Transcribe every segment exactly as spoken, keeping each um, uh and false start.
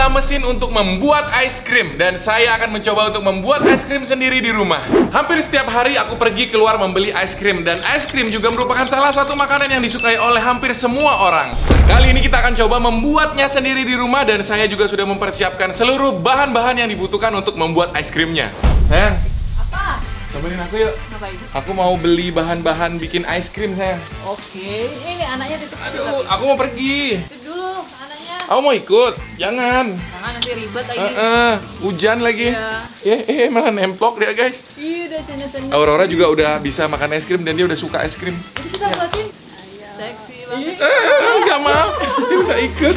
adalah mesin untuk membuat ice cream. Dan saya akan mencoba untuk membuat ice cream sendiri di rumah. Hampir setiap hari aku pergi keluar membeli ice cream. Dan ice cream juga merupakan salah satu makanan yang disukai oleh hampir semua orang. Kali ini kita akan coba membuatnya sendiri di rumah. Dan saya juga sudah mempersiapkan seluruh bahan-bahan yang dibutuhkan untuk membuat ice creamnya. Sayang, apa? temenin aku yuk. Ngapain? Aku mau beli bahan-bahan bikin ice cream, sayang. Oke, ini anaknya titip dulu. Aduh, aku mau pergi. Titip dulu anaknya. Aku mau ikut. Jangan. Jangan nanti ribet lagi. Uh -uh. Hujan lagi. Iya. Eh, eh, malah nemplok dia, guys. Iya, udah canda-canda. Aurora juga udah bisa makan es krim dan dia udah suka es krim. Jadi kita buatin. Seksi banget. Eh, nggak mau. Dia nggak ikut.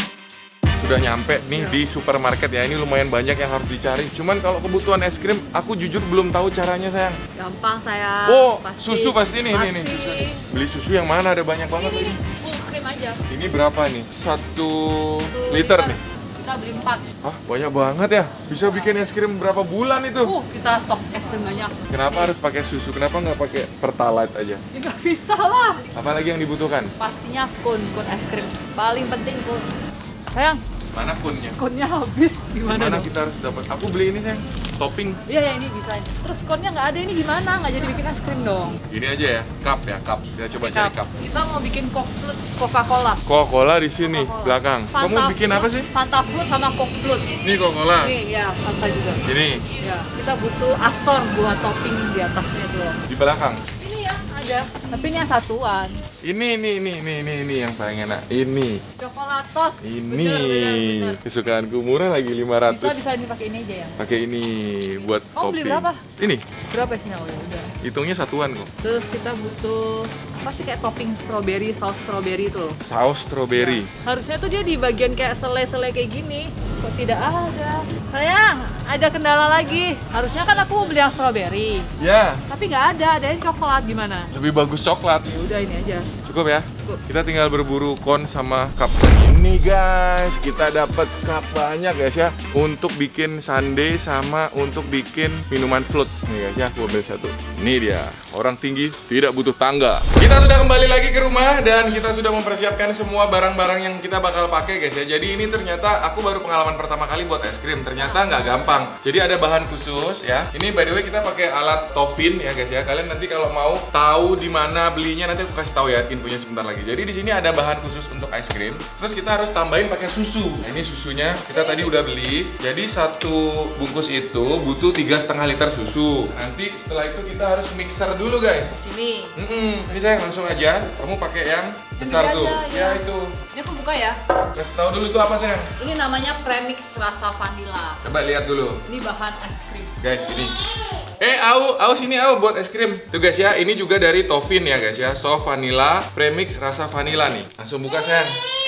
Udah nyampe nih di supermarket ya. Ini lumayan banyak yang harus dicari. Cuman kalau kebutuhan es krim, aku jujur belum tahu caranya, sayang. Gampang sayang. Oh, pasti. susu pasti nih, pasti. nih, nih, susu nih. Beli susu yang mana? Ada banyak banget Ini lagi. full cream aja. Ini berapa nih? Satu Satu liter nih. Kita beli empat. Ah, banyak banget ya. Bisa bikin es krim berapa bulan itu? Uh, kita stok es krim banyak. Kenapa harus pakai susu? Kenapa nggak pakai pertalite aja? Ya nggak bisa lah. Apalagi yang dibutuhkan? Pastinya kun, kun es krim. Paling penting kun. Sayang, Mana kunnya? kunnya habis. Gimana Gimana dong? kita harus dapat? Aku beli ini, sayang. Topping. Iya ya, ini bisa. Terus konnya nggak ada, ini gimana? Nggak jadi bikin es krim dong. Gini aja ya, cup ya, cup. Kita coba Cup. cari cup. Kita mau bikin Coca-Cola. Coca-Cola di sini Coca-Cola. belakang. Kamu Fanta bikin Fruit, apa sih? Fanta Fruit sama Coke Fruit. Ini Coca-Cola. Ini ya, Fanta juga. Ini Ya, kita butuh Astor buat topping di atasnya itu loh. di belakang. Ini ya, ada. Tapi ini yang satuan. Ini, ini, ini, ini, ini, ini yang paling enak. Ini, Coklatos. ini. Bener, bener, bener. Kesukaanku murah lagi lima ratus. Bisa, bisa dipakai ini aja ya. Pakai ini buat Kamu beli topping. berapa? Ini, Berapa sih? Oh, ya udah. hitungnya satuan kok. Terus kita butuh apa sih kayak topping strawberry, saus strawberry itu loh. Saus strawberry. Harusnya tuh dia di bagian kayak selai-selai kayak gini. Kok tidak ada? Sayang, ada kendala lagi. Harusnya kan aku mau beli yang strawberry. Ya, Tapi nggak ada, ada yang coklat gimana? lebih bagus coklat. Ya udah ini aja. Cukup ya? Cukup. Kita tinggal berburu kon sama cup. Ini guys, kita dapat cup banyak guys ya. Untuk bikin sundae sama untuk bikin minuman float. Nih guys ya, aku ambil satu. Ini dia, orang tinggi tidak butuh tangga. Kita sudah kembali lagi ke rumah dan kita sudah mempersiapkan semua barang-barang yang kita bakal pakai guys ya. Jadi ini ternyata aku baru pengalaman pertama kali buat es krim. Ternyata nggak gampang. Jadi ada bahan khusus ya. Ini by the way kita pakai alat Toppin ya guys ya. Kalian nanti kalau mau tahu di mana belinya nanti aku kasih tahu ya infonya sebentar lagi. Jadi di sini ada bahan khusus untuk es krim. Terus kita harus tambahin pakai susu. Nah, ini susunya kita tadi udah beli. Jadi satu bungkus itu butuh tiga setengah liter susu. Nanti setelah itu kita harus mixer dulu guys. Sini. Mm-mm. Ini saya langsung aja. Kamu pakai yang besar gede tuh. aja, Ya ya. itu. Ini aku buka ya. Kasih tahu dulu itu apa sayang. Ini namanya premix rasa vanilla. Coba lihat dulu. Ini bahan es krim. Guys, ini. Eh, au, au sini au buat es krim. Tuh guys ya, ini juga dari Toppin ya guys ya. Soft vanilla, premix rasa vanilla nih. Langsung buka sayang.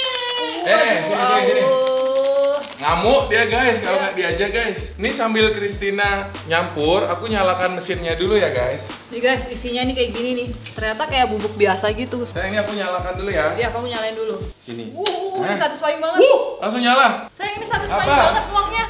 Eh, sini sini sini. Wow. Ngamuk dia guys kalau nggak diajak guys. Ini sambil Christina nyampur, aku nyalakan mesinnya dulu ya guys. Nih guys, isinya ini kayak gini nih. Ternyata kayak bubuk biasa gitu. Sayang ini aku nyalakan dulu ya. Ya, kamu nyalain dulu. Sini. Uh, ini Nah. satisfying banget. Wuh, langsung nyala. Sayang, ini satisfying Apa? banget uangnya.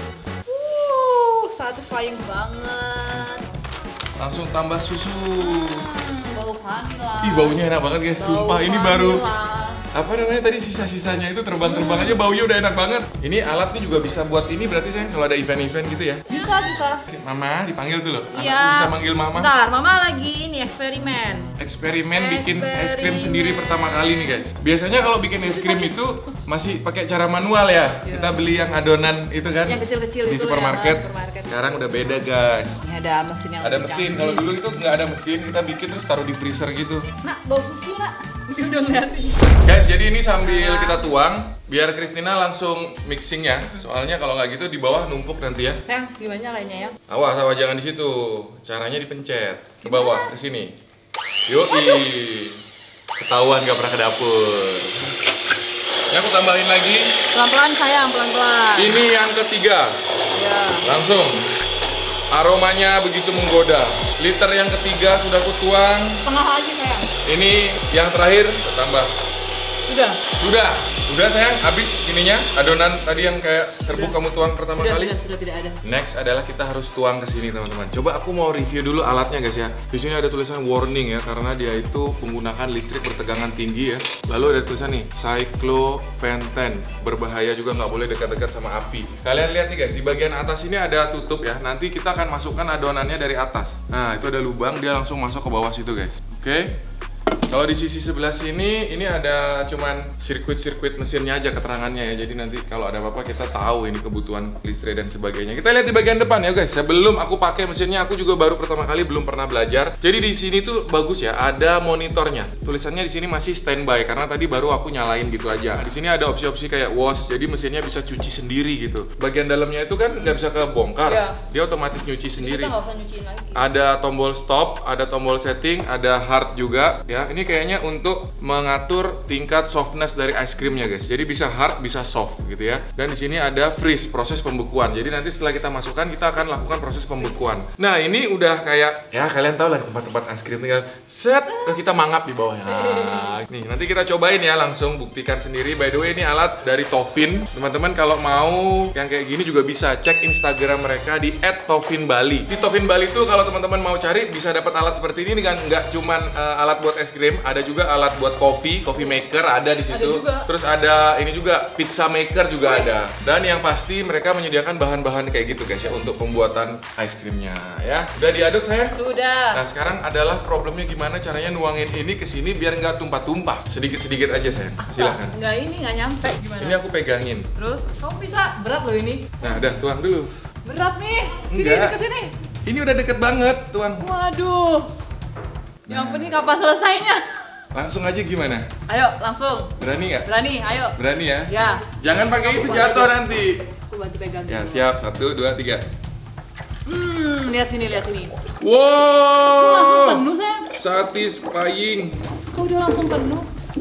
Uh, satisfying banget. Langsung tambah susu. Hmm, bau vanilla. Ih, baunya enak banget guys. Bau Sumpah ini baru vanilla. apa namanya tadi sisa-sisanya itu terbang-terbang aja baunya udah enak banget. Ini alat tuh juga bisa buat ini berarti sayang kalau ada event-event gitu ya. Bisa, bisa. Mama dipanggil tuh loh. Anakku Iya. bisa manggil mama. Bentar, mama lagi ini eksperimen. Eksperimen bikin es krim Eksperimen. sendiri pertama kali nih guys. Biasanya kalau bikin es krim itu masih pakai cara manual ya. Iya. Kita beli yang adonan itu kan. Yang kecil-kecil di itu supermarket. ya, supermarket. Sekarang udah beda guys. Ini ada mesin yang Ada lebih mesin. canggih. Kalau dulu itu nggak ada mesin, kita bikin terus taruh di freezer gitu. Nak, bau susu nak. Dia udah ngeliatin. Guys, jadi ini sambil Nah. kita tuang, biar Christina langsung mixing ya. Soalnya kalau nggak gitu di bawah numpuk nanti ya. Sayang, gimana lainnya ya? Awas, awas jangan di situ. Caranya dipencet ke bawah ke sini. Yoi. Ketahuan gak pernah ke dapur. Ini aku tambahin lagi. Pelan-pelan sayang, pelan-pelan. Ini yang ketiga. Ya. Langsung. Aromanya begitu menggoda. Liter yang ketiga sudah aku tuang. Setengah aja sayang. Ini yang terakhir kita tambah. Sudah. Sudah. Udah sayang, habis ininya adonan tadi yang kayak serbuk kamu tuang pertama Sudah, kali. sudah, sudah tidak ada. Next adalah kita harus tuang ke sini teman-teman. Coba aku mau review dulu alatnya guys ya. Di sini ada tulisan warning ya karena dia itu menggunakan listrik bertegangan tinggi ya. Lalu ada tulisan nih cyclopentane, berbahaya juga, nggak boleh dekat-dekat sama api. Kalian lihat nih guys, di bagian atas ini ada tutup ya. Nanti kita akan masukkan adonannya dari atas. Nah, itu ada lubang, dia langsung masuk ke bawah situ guys. Oke. Kalau di sisi sebelah sini, ini ada cuman sirkuit-sirkuit mesinnya aja keterangannya ya. Jadi nanti kalau ada apa-apa kita tahu ini kebutuhan listrik dan sebagainya. Kita lihat di bagian depan ya guys. Sebelum aku pakai mesinnya, aku juga baru pertama kali, belum pernah belajar. Jadi di sini tuh bagus ya, ada monitornya. Tulisannya di sini masih standby karena tadi baru aku nyalain gitu aja. Di sini ada opsi-opsi kayak wash, jadi mesinnya bisa cuci sendiri gitu. Bagian dalamnya itu kan nggak bisa kebongkar, Iya. dia otomatis nyuci sendiri. Kita nggak usah nyuciin lagi. Ada tombol stop, ada tombol setting, ada hard juga ya. Ini kayaknya untuk mengatur tingkat softness dari ice creamnya guys. Jadi bisa hard, bisa soft gitu ya. Dan di sini ada freeze, proses pembekuan. Jadi nanti setelah kita masukkan, kita akan lakukan proses pembekuan. Nah ini udah kayak ya kalian tahu lah tempat-tempat ice cream tinggal set, kita mangap di bawahnya. Nah, nih nanti kita cobain ya, langsung buktikan sendiri. By the way ini alat dari Toffin. Teman-teman kalau mau yang kayak gini juga bisa cek Instagram mereka di et toffin bali. Di Toffin Bali tuh kalau teman-teman mau cari bisa dapat alat seperti ini kan, nggak cuman uh, alat buat es krim, ada juga alat buat kopi, coffee maker ada di situ. Ada Terus ada ini juga pizza maker juga Wih. ada. Dan yang pasti mereka menyediakan bahan-bahan kayak gitu guys ya untuk pembuatan es krimnya ya. Udah diaduk sayang? Sudah. Nah sekarang adalah problemnya gimana caranya nuangin ini ke sini biar nggak tumpah-tumpah. Sedikit-sedikit aja sayang. Silahkan. Nggak ini nggak nyampe gimana? Ini aku pegangin. Terus kamu bisa, berat loh ini. Nah udah tuang dulu. Berat nih. Sini Enggak. deket sini. Ini udah deket banget tuang. Waduh. Ya ampun, ini kapan selesainya? Langsung aja gimana? Ayo langsung. Berani nggak? Berani, ayo. Berani ya? Ya. Jangan pakai itu Aku jatuh bantu. nanti. Aku bantu pegang. Ya dulu. siap, satu, dua, tiga. Hmm, lihat sini, lihat sini. Wow. Kok langsung penuh sayang? Satisfying. Kok udah langsung penuh?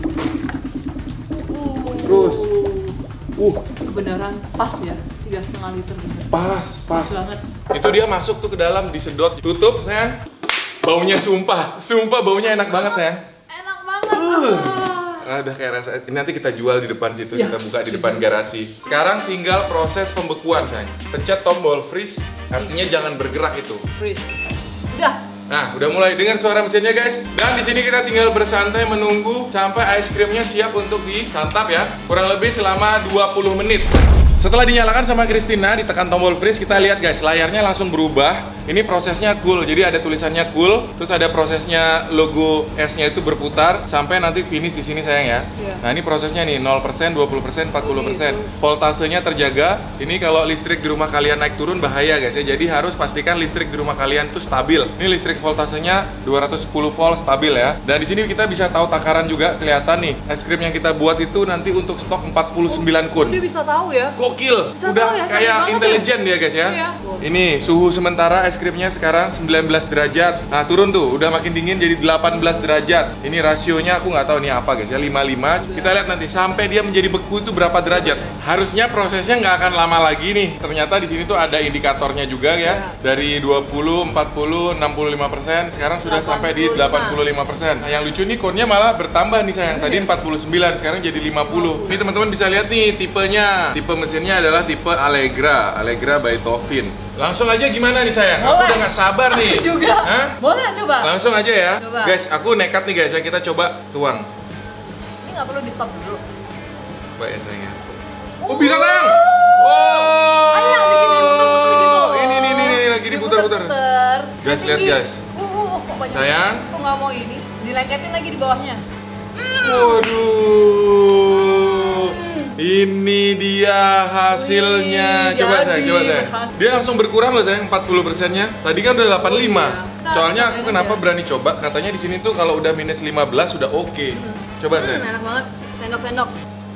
Uh. Terus. Uh, Kebenaran pas ya, tiga setengah liter bener. pas, pas. Pas banget. Itu dia masuk tuh ke dalam, disedot, tutup, sayang. Baunya sumpah, sumpah baunya enak banget sayang. Enak banget. Uh. Ah. Ah, udah kayak rasa, ini nanti kita jual di depan situ, Ya. kita buka di depan garasi. Sekarang tinggal proses pembekuan sayang. Pencet tombol freeze, artinya jangan bergerak itu. Freeze. Udah. Nah, udah mulai dengar suara mesinnya guys. Dan di sini kita tinggal bersantai menunggu sampai es krimnya siap untuk disantap ya. Kurang lebih selama dua puluh menit. Setelah dinyalakan sama Christina, ditekan tombol freeze, kita lihat guys, layarnya langsung berubah. Ini prosesnya cool, jadi ada tulisannya cool, terus ada prosesnya logo S-nya itu berputar sampai nanti finish di sini sayang ya. Iya. Nah, ini prosesnya nih nol persen, dua puluh persen, empat puluh persen. Voltasenya terjaga. Ini kalau listrik di rumah kalian naik turun bahaya guys ya. Jadi harus pastikan listrik di rumah kalian tuh stabil. Ini listrik voltasenya dua ratus sepuluh volt stabil ya. Dan di sini kita bisa tahu takaran juga, kelihatan nih. Es krim yang kita buat itu nanti untuk stok empat puluh sembilan kun. Dia bisa tahu ya. Gokil, Bisa udah tahu ya, kayak canggih banget intelijen dia guys ya. Iya. Ini suhu sementara es krimnya sekarang sembilan belas derajat. Nah turun tuh, udah makin dingin jadi delapan belas derajat. Ini rasionya aku nggak tahu nih apa guys ya, lima puluh lima. Kita lihat nanti sampai dia menjadi beku itu berapa derajat. Harusnya prosesnya nggak akan lama lagi nih. Ternyata di sini tuh ada indikatornya juga ya. Dari dua puluh, empat puluh, enam puluh lima persen, sekarang sudah sampai di delapan puluh lima persen. Nah, yang lucu nih konnya malah bertambah nih sayang. Tadi empat puluh sembilan, sekarang jadi lima puluh. Ini teman-teman bisa lihat nih tipenya. Tipe mesinnya adalah tipe Allegra, Allegra by Toffin. Langsung aja gimana nih sayang? Aku Boleh. udah nggak sabar nih. Juga. Hah? Boleh coba. Langsung aja ya. Coba. Guys, aku nekat nih guys ya. Kita coba tuang. Ini nggak perlu di stop dulu. Coba ya sayangnya. Oh bisa sayang. Wow. Ada yang bikin diputar-putar gitu. Ini ini ini, ini lagi diputar-putar. Diputar-putar. Guys, lihat, Tinggi. guys. Uh, uh, uh, kok banyak. Sayang. Kok nggak mau ini? Dilengketin lagi di bawahnya. Waduh. Ini dia hasilnya. Wih, Coba jadi sayang, coba sayang. hasil. Dia langsung berkurang loh sayang, empat puluh persennya. Tadi kan udah delapan puluh lima. Iya. Kita Soalnya aku cobain kenapa aja. berani coba? Katanya di sini tuh kalau udah minus lima belas sudah oke. Coba Hmm, sayang. enak banget. Sendok-sendok.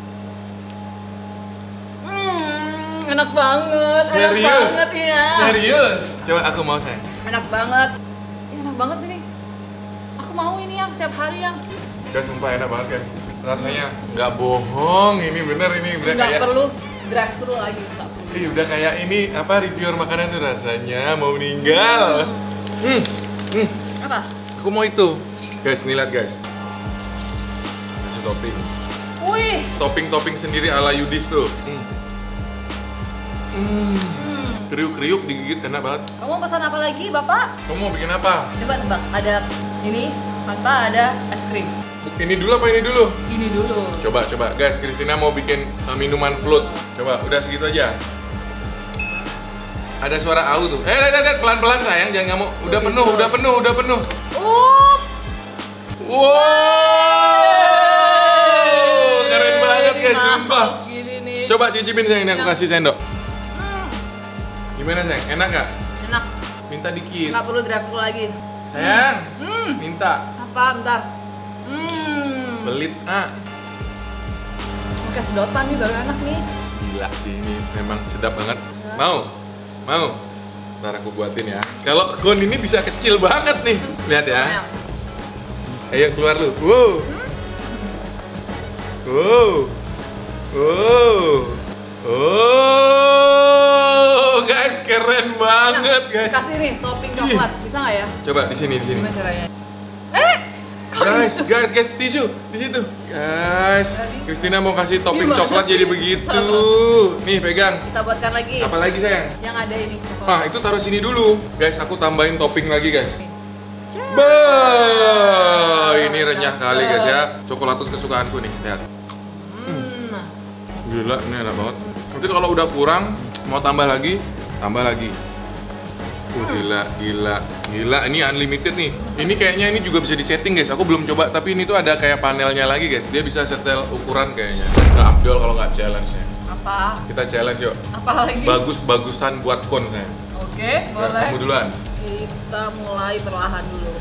Hmm, enak banget. Serius? Enak banget ya. Serius? Coba aku mau sayang. Enak banget. Ih, enak banget ini. Aku mau ini yang setiap hari yang. Guys, sumpah enak banget guys. Rasanya nggak bohong, ini bener ini udah Nggak kayak perlu drive thru lagi, nggak perlu. Ih, udah kayak ini apa reviewer makanan tuh rasanya mau meninggal. Hmm. Hmm. Apa? Aku mau itu. Guys, nih lihat guys. Kasih topping. Wih. Topping-topping sendiri ala Yudis tuh. Hmm. Hmm. Kriuk-kriuk digigit enak banget. Kamu pesan apa lagi, Bapak? Kamu mau bikin apa? Coba tebak. Ada ini, Fanta, ada es krim. Ini dulu apa ini dulu? Ini dulu. Coba, coba. Guys, Christina mau bikin uh, minuman float. Coba, udah segitu aja. Ada suara au tuh. Eh, lihat, lihat, pelan-pelan sayang, jangan ngamuk. Udah penuh, udah penuh, udah penuh. Uh. Wow, keren banget guys, sumpah. Gini nih. Coba cicipin sayang, ini aku kasih sendok. Gimana sayang, enak gak? Enak. Minta dikit. Nggak perlu drive-thru lagi. Sayang, Hmm. minta. Apa? Bentar. Hmm. Belit, ah. Pakai sedotan nih baru enak nih. Gila sih, ini memang sedap banget. Mau? Mau? Ntar aku buatin ya. Kalau cone ini bisa kecil banget nih. Lihat ya. Ayo keluar lu. Wow. Wow. Wow. Oh, guys, keren banget, guys. Kasih nih topping coklat, bisa nggak ya? Coba di sini, di sini. Gimana caranya? Eh, Guys, guys, guys, tisu di situ. Guys, Christina mau kasih topping Gimana coklat sih? jadi begitu. Nih, pegang. kita buatkan lagi. Apa lagi sayang? Yang ada ini. Ah, itu taruh sini dulu. Guys, aku tambahin topping lagi, guys. Ciao. Bah, ini renyah kali, guys ya. Coklatus kesukaanku nih, lihat. Hmm. Gila, ini enak banget. Nanti kalau udah kurang, mau tambah lagi, tambah lagi. Uh, gila, gila, gila. Ini unlimited nih. Ini kayaknya ini juga bisa disetting, guys. Aku belum coba, tapi ini tuh ada kayak panelnya lagi, guys. Dia bisa setel ukuran kayaknya. Nggak abdol kalau nggak challenge ya. Apa? Kita challenge yuk. Apa lagi? Bagus-bagusan buat kon saya. Oke, Ya, boleh. kamu duluan. Kita mulai perlahan dulu.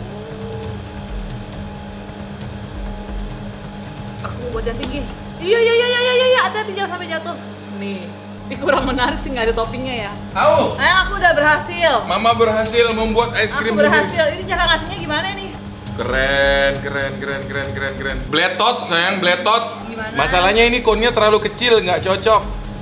Aku buat yang tinggi. Iya iya iya iya iya iya. Hati-hati jangan sampai jatuh. Nih. Ini kurang menarik sih, nggak ada toppingnya ya. Tahu? Eh, aku udah berhasil. Mama berhasil membuat es Aku krim berhasil. sendiri. Ini cara ngasihnya gimana nih? Keren, keren, keren, keren, keren, keren. Bletot, sayang, bletot. Gimana? Masalahnya ini konnya terlalu kecil, nggak cocok.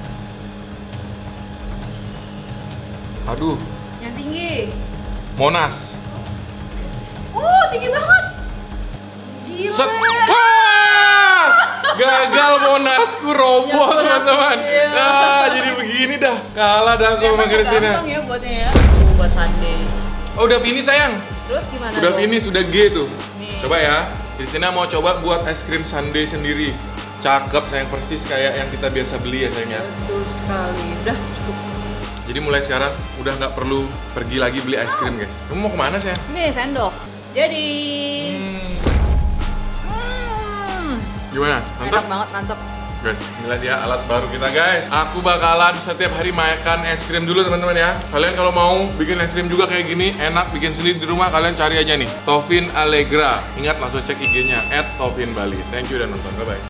Aduh, Yang tinggi. Monas. Oh, tinggi banget. Gila. Set. Wah! Gagal Monasku roboh, Ya, teman-teman. iya. Nah, jadi begini dah. Kalah dah aku sama Emang Christina. gampang ya buatnya ya. Tuh, buat sundae. Oh, udah finish sayang. Terus gimana Udah dong? finish, udah G tuh. Nih. Coba ya. Christina mau coba buat es krim sundae sendiri. Cakep sayang, persis kayak yang kita biasa beli ya sayang ya. Betul sekali. Udah cukup. Jadi mulai sekarang udah nggak perlu pergi lagi beli es krim guys. Kamu mau kemana sayang? Nih sendok. Jadi Hmm. hmm. Gimana? Mantap? Enak banget, mantap. Guys, inilah dia alat baru kita guys. Aku bakalan setiap hari makan es krim dulu teman-teman ya. Kalian kalau mau bikin es krim juga kayak gini, enak bikin sendiri di rumah, kalian cari aja nih Tovin Allegra. Ingat langsung cek I G-nya et tovin bali. Thank you dan nonton. Bye bye.